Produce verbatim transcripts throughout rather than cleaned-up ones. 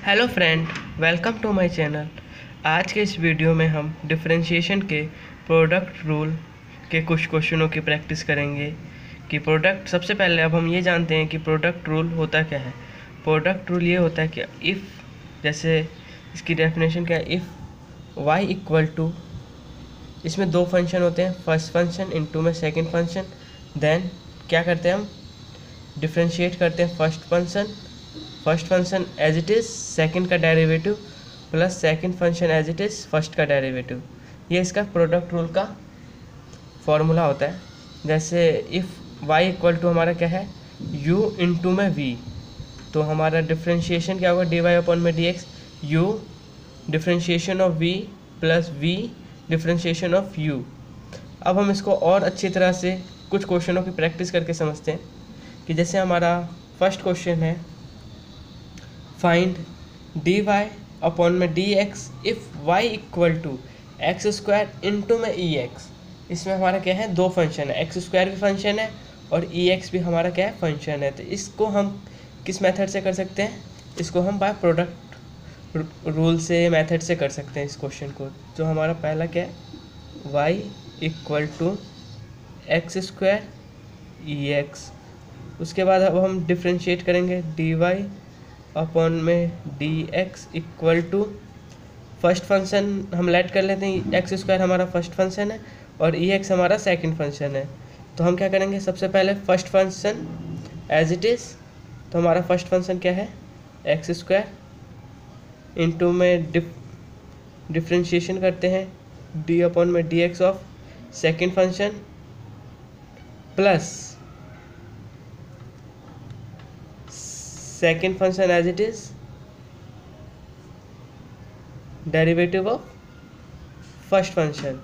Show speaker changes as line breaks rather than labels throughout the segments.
Hello friend, welcome to my channel. आज के इस वीडियो में हम डिफरेंशिएशन के प्रोडक्ट रूल के कुछ क्वेश्चनों की प्रैक्टिस करेंगे कि प्रोडक्ट सबसे पहले अब हम ये जानते हैं कि प्रोडक्ट रूल होता क्या है। प्रोडक्ट रूल ये होता है कि इफ़, जैसे इसकी डेफिनेशन क्या है, इफ़ वाई इक्वल टू, इसमें दो फंक्शन होते हैं, फर्स्ट फंक्शन इनटू में सेकंड फंक्शन। देन क्या करते हैं हम, डिफरेंशिएट करते हैं first function first function as it is second का derivative plus second function as it is first का डेरिवेटिव। ये इसका प्रोडक्ट रूल का फॉर्मूला होता है। जैसे इफ़ y इक्वल टू हमारा क्या है, u इंटू में v, तो हमारा डिफरेंशिएशन क्या होगा, डी वाई अपॉन में d x, u differentiation of v plus v differentiation of u। अब हम इसको और अच्छी तरह से कुछ क्वेश्चनों की प्रैक्टिस करके समझते हैं कि जैसे हमारा फर्स्ट क्वेश्चन है, फाइंड डी वाई अपॉन में d x if y equal to x square into में ई एक्स। इसमें हमारा क्या है, दो फंक्शन है, एक्स स्क्वायर भी फंक्शन है और ई एक्स भी हमारा क्या है, फंक्शन है। तो इसको हम किस मेथड से कर सकते हैं, इसको हम बाय प्रोडक्ट रूल से मेथड से कर सकते हैं इस क्वेश्चन को। जो हमारा पहला क्या है, y equal to x square e x. उसके बाद अब हम डिफ्रेंशिएट करेंगे डी वाई अपॉन में d x equal to, first function हम लेट कर लेते हैं, एक्स स्क्वायर हमारा फर्स्ट फंक्शन है और ई एक्स हमारा सेकंड फंक्शन है। तो हम क्या करेंगे, सबसे पहले first function as it is, तो हमारा फर्स्ट फंक्शन क्या है, एक्स स्क्वायर इंटू में डिफ डिफ्रेंशिएशन करते हैं डी अपॉन में d x of second function plus second function as it is derivative of first function.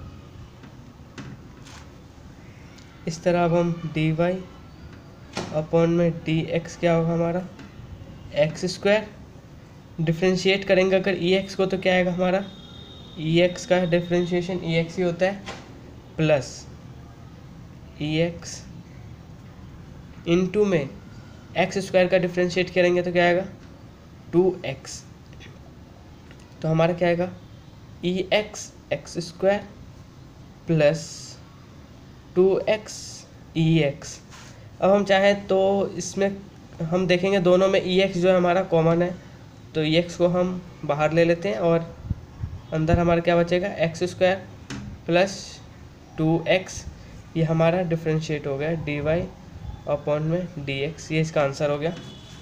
इस तरह अब हम डी वाई अपॉन में डी एक्स क्या होगा हमारा, एक्स स्क्वायर डिफ्रेंशिएट करेंगे अगर ई एक्स को, तो क्या आएगा हमारा, ई एक्स का डिफ्रेंशिएशन ई एक्स ही होता है प्लस ई एक्स इंटू में एक्स स्क्वायर का डिफ्रेंशिएट करेंगे तो क्या आएगा, टू एक्स। तो हमारा क्या आएगा, e x x square plus two x e x. अब हम चाहें तो इसमें हम देखेंगे दोनों में ई एक्स जो है हमारा कॉमन है, तो ई एक्स को हम बाहर ले लेते हैं और अंदर हमारा क्या बचेगा, x square plus two x. ये हमारा डिफ्रेंशिएट हो गया डी वाई अपॉन में डी एक्स, ये इसका आंसर हो गया।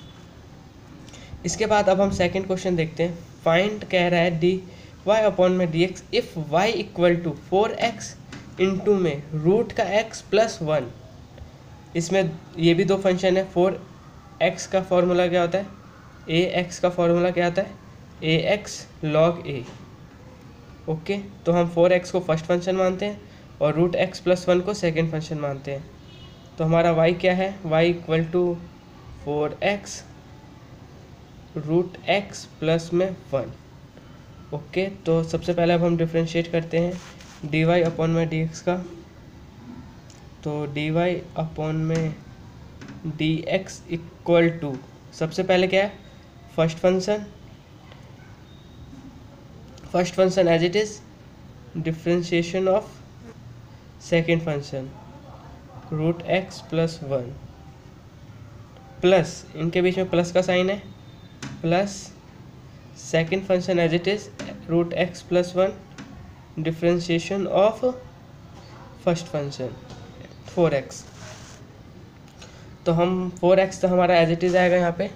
इसके बाद अब हम सेकंड क्वेश्चन देखते हैं। फाइंड कह रहा है डी वाई अपॉन में d x if y equal to four x into में रूट का एक्स प्लस वन। इसमें ये भी दो फंक्शन है, फोर एक्स का फॉर्मूला क्या होता है, ए एक्स का फॉर्मूला क्या आता है, a x log a. Okay, तो हम फोर एक्स को फर्स्ट फंक्शन मानते हैं और रूट एक्स प्लस वन को सेकेंड फंक्शन मानते हैं। तो हमारा y क्या है, y equal to four x root x plus में वन। ओके, तो सबसे पहले अब हम डिफ्रेंशिएट करते हैं डी वाई अपॉन में डी एक्स का। तो डी वाई अपॉन में डी एक्स इक्वल टू, सबसे पहले क्या है, first function first function as it is differentiation of second function root x plus one plus, इनके बीच में प्लस का साइन है, plus second function as it is root x plus one differentiation of first function four x. तो हम four x तो हमारा as it is आएगा यहाँ पे।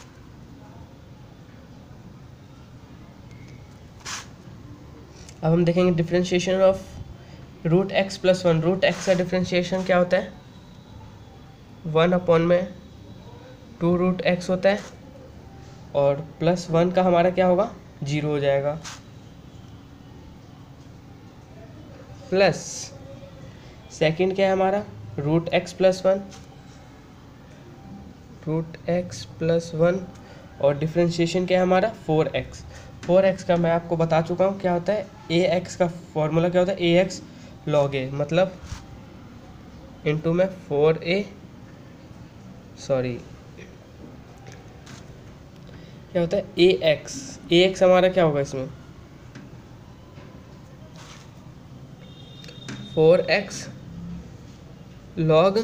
अब हम देखेंगे differentiation of root x plus one. Root x का डिफ्रेंशिएशन क्या होता है, वन अपॉन में टू रूट एक्स होता है और प्लस वन का हमारा क्या होगा, जीरो हो जाएगा, प्लस सेकंड क्या है हमारा, root x plus one root x plus one और डिफ्रेंशिएशन क्या है हमारा, फोर एक्स। फोर एक्स का मैं आपको बता चुका हूँ क्या होता है, ए एक्स का फॉर्मूला क्या होता है, ए एक्स लॉग ए, मतलब इंटू में फोर ए सॉरी क्या होता है ए एक्स, ए एक्स हमारा क्या होगा इसमें four x log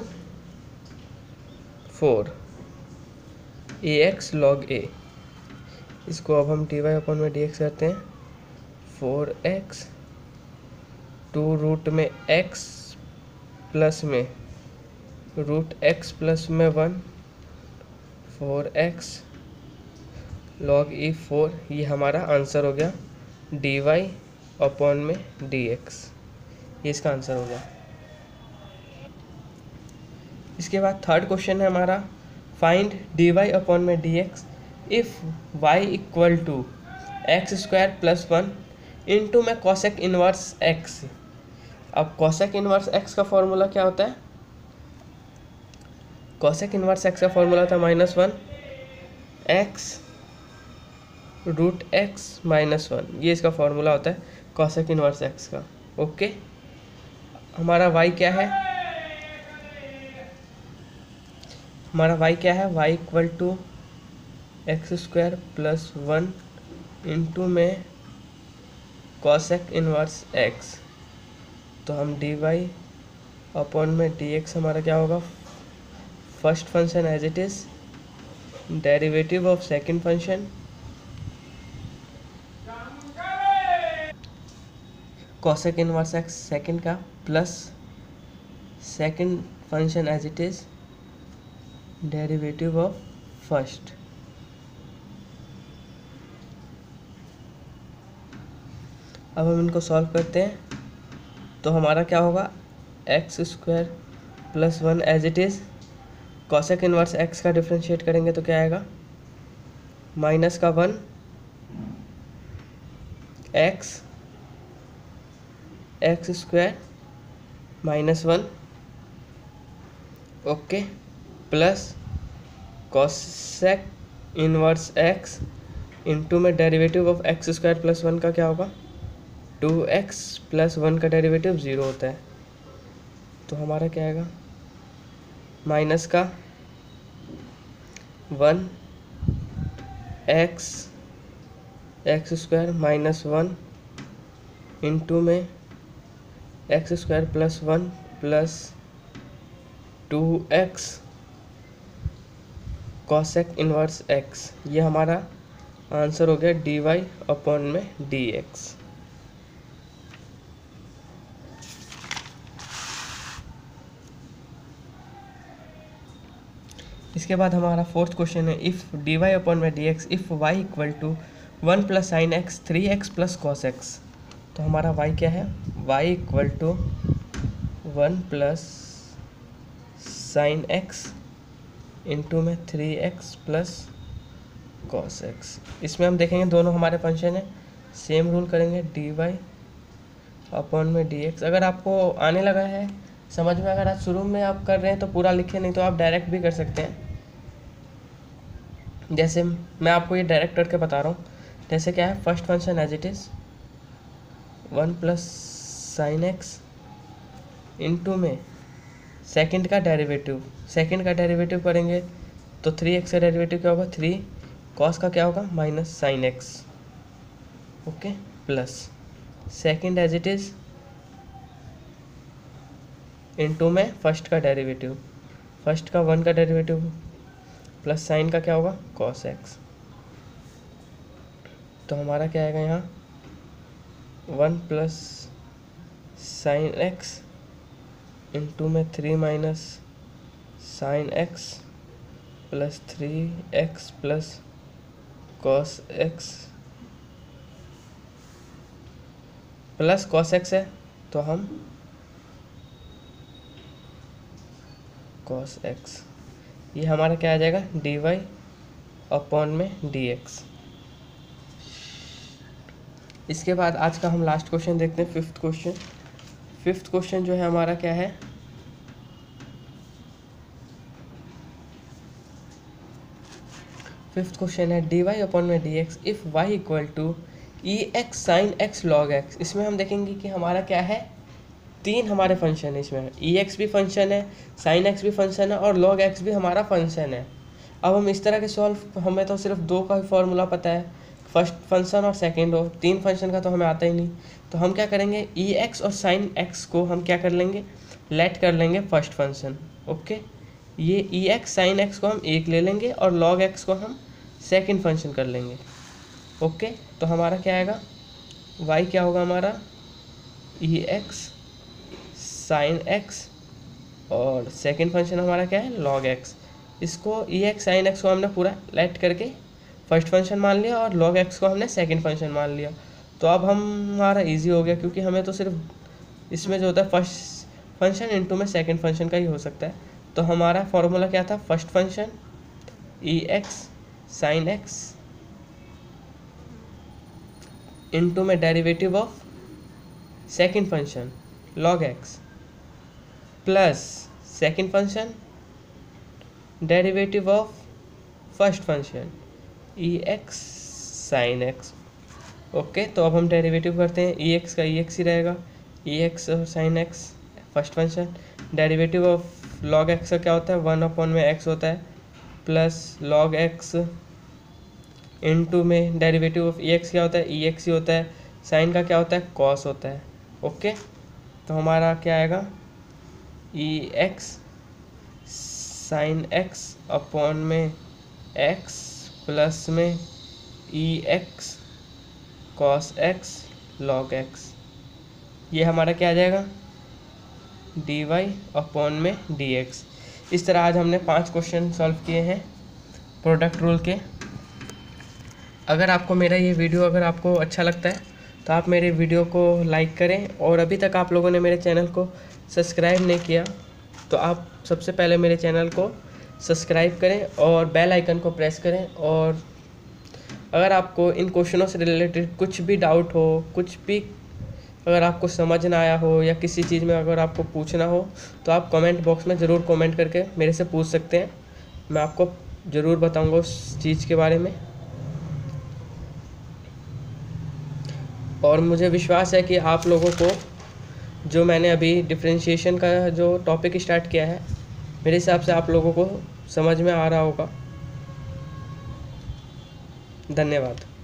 four, a x log a. इसको अब हम डी वाई अपन में डी एक्स करते हैं, फोर एक्स टू रूट में एक्स प्लस में रूट एक्स प्लस में one, four x log e four, ये हमारा आंसर हो गया डी वाई अपॉन में डी एक्स, ये इसका आंसर हो गया। इसके बाद थर्ड क्वेश्चन है हमारा, फाइंड डी वाई अपॉन में d x if y equal to x square plus one into में कॉसेक इनवर्स एक्स। अब कॉसेक इनवर्स एक्स का फॉर्मूला क्या होता है, कॉसेक इनवर्स एक्स का फॉर्मूला था minus one x root x minus one, ये इसका फॉर्मूला होता है कॉसेक इनवर्स एक्स का। ओके, हमारा वाई क्या है, हमारा वाई क्या है, y equal to x square plus one into में कॉसेक इनवर्स एक्स। तो हम डी वाई अपॉन में डी एक्स हमारा क्या होगा, first function as it is, derivative of second function cosec inverse x second का plus second function as it is derivative of first. अब हम इनको सॉल्व करते हैं तो हमारा क्या होगा, x square plus one as it is, cosec inverse x का डिफ्रेंशिएट करेंगे तो क्या आएगा, माइनस का one x x square minus one, okay, plus cosec inverse x into में derivative of x square plus one का क्या होगा, टू एक्स प्लस वन का डेरिवेटिव ज़ीरो होता है, तो हमारा क्या आएगा, माइनस का one x x square minus one into में x square plus one plus two x cosec inverse x, ये हमारा आंसर हो गया डी वाई अपॉन में डी एक्स। इसके बाद हमारा फोर्थ क्वेश्चन है, इफ़ डी वाई अपॉन में d x if y equal to one plus sine x three x plus cos x. तो हमारा वाई क्या है, y equal to one plus sine x into में three x plus cos x. इसमें हम देखेंगे दोनों हमारे फंक्शन है, सेम रूल करेंगे डी वाई अपॉन में डी एक्स। अगर आपको आने लगा है समझ में, अगर आप शुरू में आप कर रहे हैं तो पूरा लिखे, नहीं तो आप डायरेक्ट भी कर सकते हैं। जैसे मैं आपको ये डायरेक्ट करके बता रहा हूँ, जैसे क्या है, first function as it is one plus sine x into में सेकंड का डेरिवेटिव, सेकंड का डेरिवेटिव करेंगे तो थ्री एक्स का डेरिवेटिव क्या होगा, थ्री कॉस का क्या होगा, minus sine x, okay, plus second as it is into में फर्स्ट का डेरिवेटिव, फर्स्ट का वन का डेरिवेटिव प्लस साइन का क्या होगा, कॉस एक्स। तो हमारा क्या आएगा यहाँ, one plus sine x into में three minus sine x plus three x plus cos x plus cos x है तो हम कॉस एक्स, ये हमारा क्या आ जाएगा, डी वाई अपॉन में डी एक्स। इसके बाद आज का हम लास्ट क्वेश्चन देखते हैं, फिफ्थ क्वेश्चन। फिफ्थ क्वेश्चन जो है हमारा क्या है, फिफ्थ क्वेश्चन है डी वाई अपॉन में d x if y equal to e x sine x log x. इसमें हम देखेंगे कि हमारा क्या है, तीन हमारे फंक्शन है इसमें, ई एक्स भी फंक्शन है, साइन एक्स भी फंक्शन है और लॉग एक्स भी हमारा फंक्शन है। अब हम इस तरह के सॉल्व, हमें तो सिर्फ दो का फॉर्मूला पता है, फर्स्ट फंक्शन और सेकेंड हो, तीन फंक्शन का तो हमें आता ही नहीं। तो हम क्या करेंगे, ई एक्स और साइन एक्स को हम क्या कर लेंगे, लेट कर लेंगे फर्स्ट फंक्शन। ओके, ये ई एक्स साइन एक्स को हम एक ले लेंगे और लॉग एक्स को हम सेकेंड फंक्शन कर लेंगे। ओके, तो हमारा क्या आएगा, वाई क्या होगा हमारा, ई एक्स साइन एक्स और सेकेंड फंक्शन हमारा क्या है, लॉग एक्स। इसको ई एक्स साइन एक्स को हमने पूरा लेट करके फर्स्ट फंक्शन मान लिया और लॉग एक्स को हमने सेकेंड फंक्शन मान लिया। तो अब हम हमारा इजी हो गया, क्योंकि हमें तो सिर्फ इसमें जो होता है फर्स्ट फंक्शन इनटू में सेकेंड फंक्शन का ही हो सकता है। तो हमारा फॉर्मूला क्या था, first function e x sine x into में derivative of second function log x plus second function derivative of first function e x sine x. Okay, तो अब हम डेरिवेटिव करते हैं, ई एक्स का ई एक्स ही रहेगा, ई एक्स और sine x first function, derivative of log x का क्या होता है, वन अपॉन में एक्स होता है प्लस लॉग एक्स इनटू में डेरिवेटिव ऑफ ई एक्स क्या होता है, ई एक्स ही होता है, साइन का क्या होता है, कॉस होता है। ओके, तो हमारा क्या आएगा, e x sine x upon में एक्स प्लस में e x cos x log x, ये हमारा क्या आ जाएगा, डी वाई अपॉन में डी एक्स। इस तरह आज हमने पांच क्वेश्चन सॉल्व किए हैं प्रोडक्ट रूल के। अगर आपको मेरा ये वीडियो अगर आपको अच्छा लगता है तो आप मेरे वीडियो को लाइक करें, और अभी तक आप लोगों ने मेरे चैनल को सब्सक्राइब नहीं किया तो आप सबसे पहले मेरे चैनल को सब्सक्राइब करें और बेल आइकन को प्रेस करें। और अगर आपको इन क्वेश्चनों से रिलेटेड कुछ भी डाउट हो, कुछ भी अगर आपको समझ ना आया हो या किसी चीज़ में अगर आपको पूछना हो तो आप कमेंट बॉक्स में ज़रूर कमेंट करके मेरे से पूछ सकते हैं, मैं आपको ज़रूर बताऊंगा उस चीज़ के बारे में। और मुझे विश्वास है कि आप लोगों को जो मैंने अभी डिफरेंशिएशन का जो टॉपिक स्टार्ट किया है, मेरे हिसाब से आप लोगों को समझ में आ रहा होगा। धन्यवाद।